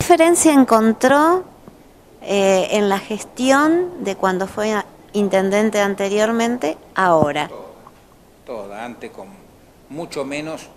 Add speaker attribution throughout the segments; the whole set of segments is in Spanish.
Speaker 1: diferencia encontró en la gestión de cuando fue intendente anteriormente ahora?
Speaker 2: Toda, antes con mucho menos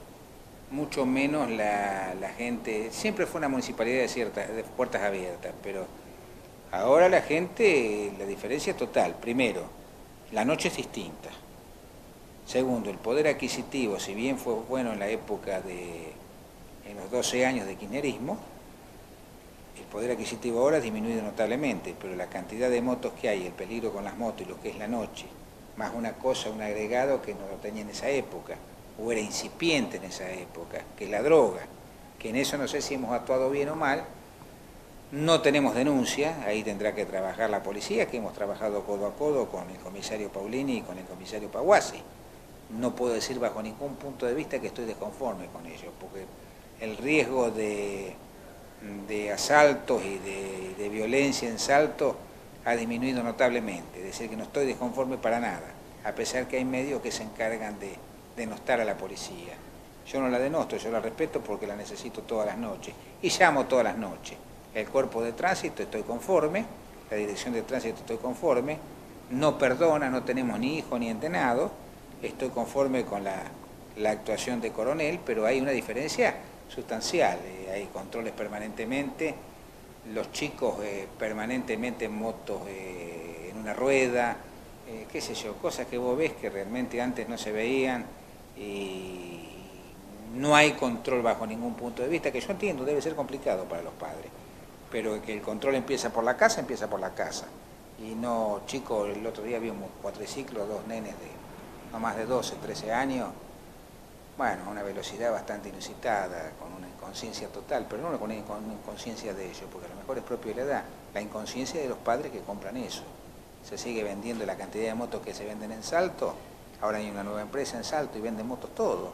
Speaker 2: la gente, siempre fue una municipalidad de puertas abiertas, pero ahora la gente, la diferencia es total. Primero, la noche es distinta. Segundo, el poder adquisitivo, si bien fue bueno en la época en los 12 años de kirchnerismo, el poder adquisitivo ahora ha disminuido notablemente, pero la cantidad de motos que hay, el peligro con las motos y lo que es la noche, más una cosa, un agregado que no lo tenía en esa época, o era incipiente en esa época, que es la droga, que en eso no sé si hemos actuado bien o mal. No tenemos denuncia, ahí tendrá que trabajar la policía, que hemos trabajado codo a codo con el comisario Paulini y con el comisario Paguasi. No puedo decir bajo ningún punto de vista que estoy desconforme con ello, porque el riesgo de asaltos y de violencia en Salto ha disminuido notablemente, es decir, que no estoy desconforme para nada, a pesar que hay medios que se encargan de denostar a la policía. Yo no la denosto, yo la respeto porque la necesito todas las noches, y llamo todas las noches. El cuerpo de tránsito estoy conforme, la dirección de tránsito estoy conforme, no perdona, no tenemos ni hijo ni entenado, estoy conforme con la actuación de Coronel, pero hay una diferencia sustancial, hay controles permanentemente, los chicos permanentemente en motos en una rueda, qué sé yo, cosas que vos ves que realmente antes no se veían y no hay control bajo ningún punto de vista, que yo entiendo debe ser complicado para los padres, pero que el control empieza por la casa, y no, chicos, el otro día vi un cuatriciclo, dos nenes de no más de 12, 13 años, bueno, a una velocidad bastante inusitada, con una inconsciencia total, pero no con una inconsciencia de ellos, porque a lo mejor es propio de la edad, la inconsciencia de los padres que compran eso. Se sigue vendiendo la cantidad de motos que se venden en Salto, ahora hay una nueva empresa en Salto y venden motos todo.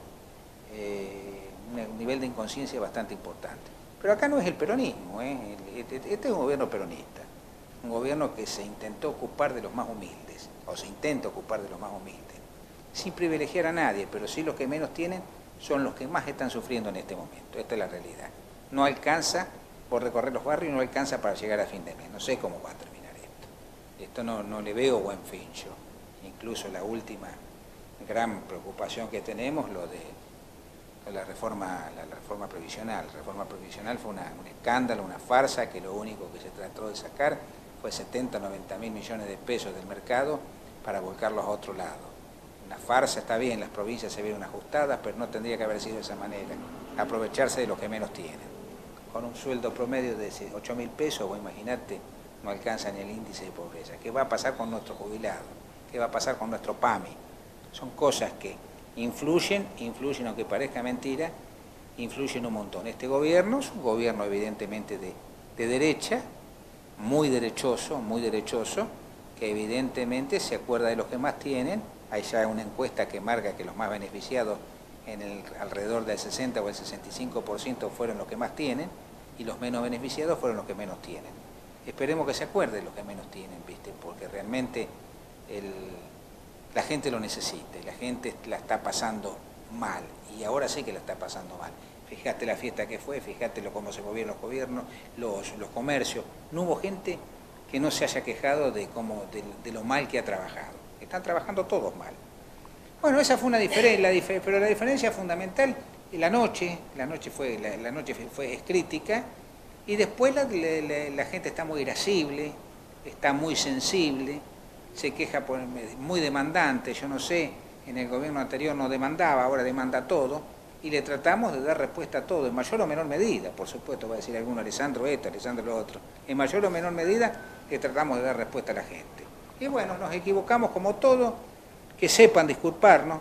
Speaker 2: Un nivel de inconsciencia bastante importante. Pero acá no es el peronismo, este es un gobierno peronista, un gobierno que se intentó ocupar de los más humildes, o se intenta ocupar de los más humildes, sin privilegiar a nadie, pero sí los que menos tienen son los que más están sufriendo en este momento. Esta es la realidad. No alcanza por recorrer los barrios, no alcanza para llegar a fin de mes. No sé cómo va a terminar esto. Esto no le veo buen fin yo. Incluso la última gran preocupación que tenemos, lo de la reforma previsional. La reforma previsional fue un escándalo, una farsa, que lo único que se trató de sacar fue 70, 90 mil millones de pesos del mercado para volcarlos a otro lado. Una farsa, está bien, las provincias se vieron ajustadas, pero no tendría que haber sido de esa manera, aprovecharse de los que menos tienen. Con un sueldo promedio de 8 mil pesos, vos imaginate, no alcanza ni el índice de pobreza. ¿Qué va a pasar con nuestros jubilados? ¿Qué va a pasar con nuestro PAMI? Son cosas que influyen, aunque parezca mentira, influyen un montón. Este gobierno es un gobierno evidentemente de derecha, muy derechoso, que evidentemente se acuerda de los que más tienen. Hay ya una encuesta que marca que los más beneficiados alrededor del 60 o el 65% fueron los que más tienen y los menos beneficiados fueron los que menos tienen. Esperemos que se acuerde de los que menos tienen, ¿viste? Porque realmente la gente lo necesita, la gente la está pasando mal y ahora sí que la está pasando mal. Fíjate la fiesta que fue, fíjate cómo se movieron los gobiernos, los comercios. No hubo gente que no se haya quejado de lo mal que ha trabajado. Están trabajando todos mal. Bueno, esa fue una diferencia, pero la diferencia fundamental, la noche es crítica, y después la gente está muy irascible, está muy sensible, se queja muy demandante. Yo no sé, en el gobierno anterior no demandaba, ahora demanda todo, y le tratamos de dar respuesta a todo, en mayor o menor medida, por supuesto, va a decir alguno, Alessandro esto, Alessandro lo otro, en mayor o menor medida le tratamos de dar respuesta a la gente. Y bueno, nos equivocamos como todo, que sepan disculparnos,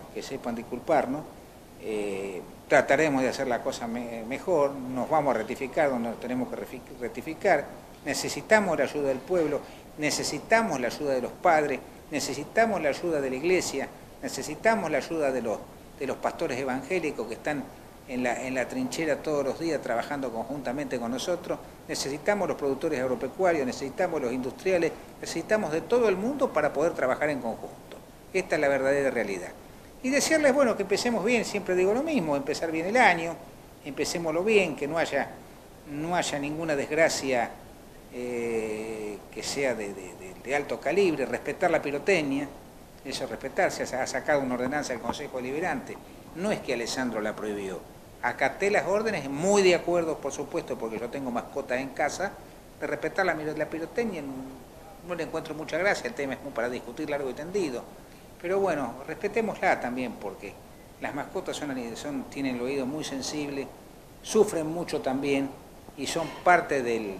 Speaker 2: trataremos de hacer la cosa mejor, nos vamos a rectificar donde nos tenemos que rectificar, necesitamos la ayuda del pueblo, necesitamos la ayuda de los padres, necesitamos la ayuda de la iglesia, necesitamos la ayuda de los pastores evangélicos que están en la trinchera todos los días trabajando conjuntamente con nosotros, necesitamos los productores agropecuarios, necesitamos los industriales, necesitamos de todo el mundo para poder trabajar en conjunto. Esta es la verdadera realidad. Y decirles, bueno, que empecemos bien, siempre digo lo mismo, empezar bien el año, empecémoslo bien, que no haya no haya ninguna desgracia que sea de alto calibre, respetar la pirotecnia, eso respetarse, ha sacado una ordenanza del Consejo Deliberante, no es que Alessandro la prohibió, acaté las órdenes, muy de acuerdo por supuesto, porque yo tengo mascotas en casa, de respetar la pirotecnia, no le encuentro mucha gracia, el tema es muy para discutir largo y tendido, pero bueno, respetémosla también, porque las mascotas tienen el oído muy sensible, sufren mucho también y son parte del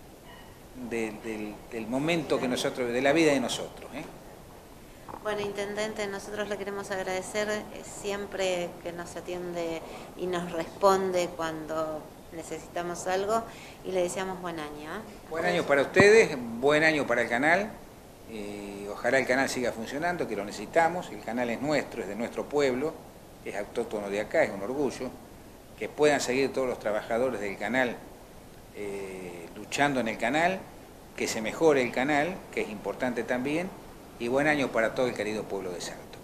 Speaker 2: momento que nosotros, de la vida de nosotros.
Speaker 1: Bueno, Intendente, nosotros le queremos agradecer siempre que nos atiende y nos responde cuando necesitamos algo y le deseamos buen año.
Speaker 2: Buen año para ustedes, buen año para el canal, ojalá el canal siga funcionando, que lo necesitamos, el canal es nuestro, es de nuestro pueblo, es autóctono de acá, es un orgullo, que puedan seguir todos los trabajadores del canal luchando en el canal, que se mejore el canal, que es importante también, y buen año para todo el querido pueblo de Salto.